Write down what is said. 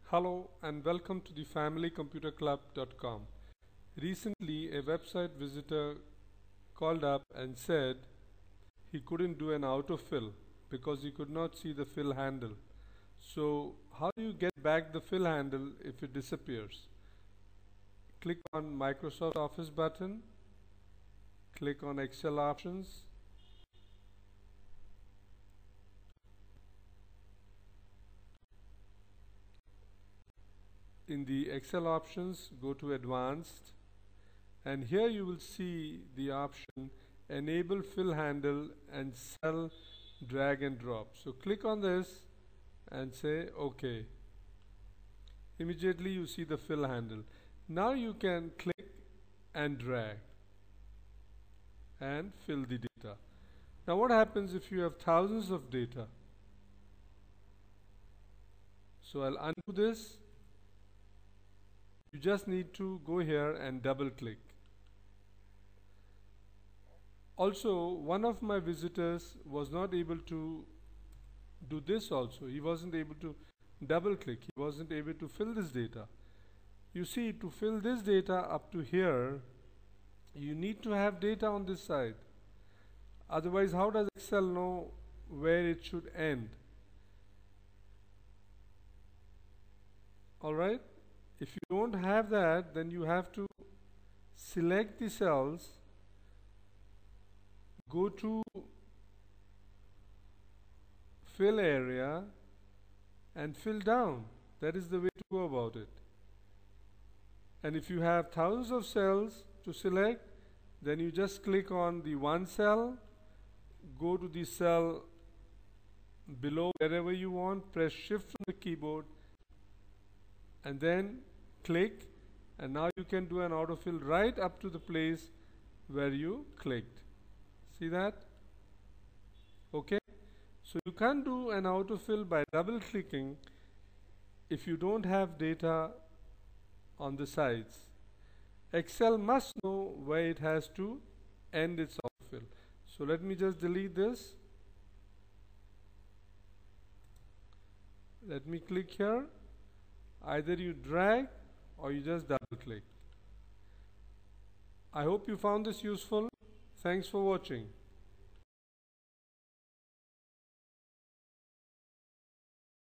Hello and welcome to the familycomputerclub.com. Recently, a website visitor called up and said he couldn't do an autofill because he could not see the fill handle. So, how do you get back the fill handle if it disappears? Click on Microsoft Office button, click on Excel options. In the Excel options, go to Advanced, and here you will see the option Enable Fill Handle and Cell Drag and Drop. So click on this and say OK. Immediately you see the fill handle. Now you can click and drag and fill the data. Now what happens if you have thousands of data? So I'll undo this. You just need to go here and double click. Also, one of my visitors was not able to do this also. He wasn't able to double click. He wasn't able to fill this data. You see, to fill this data up to here, you need to have data on this side. Otherwise, how does Excel know where it should end? Alright? If you don't have that, then you have to select the cells, go to fill area and fill down. That is the way to go about it. And if you have thousands of cells to select, then you just click on the one cell, go to the cell below wherever you want, press shift from the keyboard, and then click, and now you can do an autofill right up to the place where you clicked. See that? Okay? So you can't do an autofill by double clicking if you don't have data on the sides. Excel must know where it has to end its autofill. So let me just delete this. Let me click here. Either you drag or you just double click. I hope you found this useful. Thanks for watching.